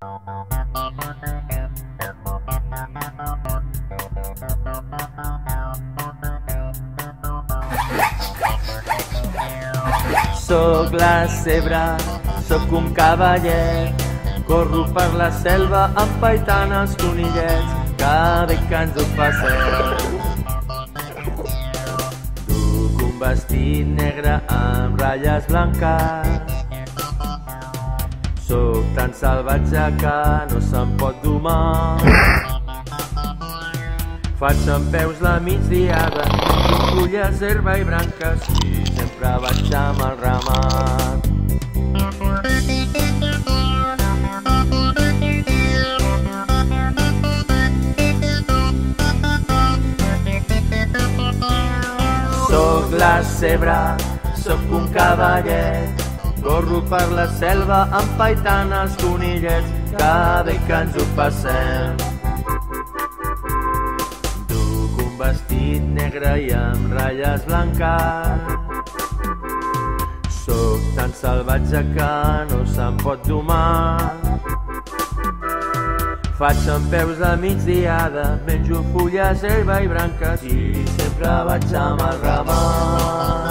Soc la zebra, soc un cavallet, corro per la selva empaitant els conillets, cada bé que ens ho passem. Duc un vestit negre amb ratlles blanques, soc tan salvatge que no se'm pot domar. Faig dempeus la migdiada, fulles, herba i branques, i sempre vaig amb el ramat. Soc la zebra, soc un cavallet, corro per la selva empaitant els conillets, cada bé que ens ho passem. Duc un vestit negre i amb ratlles blanques, soc tan salvatge que no se'm pot domar. Faig dempeus de migdiada, menjo fulles, herba i branques, i sempre vaig amb el ramat.